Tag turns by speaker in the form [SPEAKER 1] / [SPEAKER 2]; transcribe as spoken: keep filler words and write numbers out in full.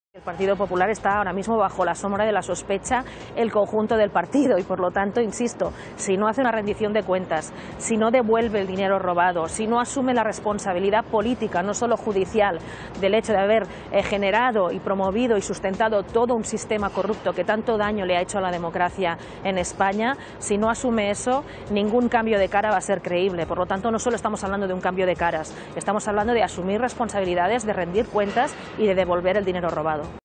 [SPEAKER 1] El Partido Popular está ahora mismo bajo la sombra de la sospecha el conjunto del partido y, por lo tanto, insisto, si no hace una rendición de cuentas, si no devuelve el dinero robado, si no asume la responsabilidad política, no solo judicial, del hecho de haber eh, generado y promovido y sustentado todo un sistema corrupto que tanto daño le ha hecho a la democracia en España, si no asume eso, ningún cambio de cara va a ser creíble. Por lo tanto, no solo estamos hablando de un cambio de caras, estamos hablando de asumir responsabilidades, de rendir cuentas y de devolver el dinero robado.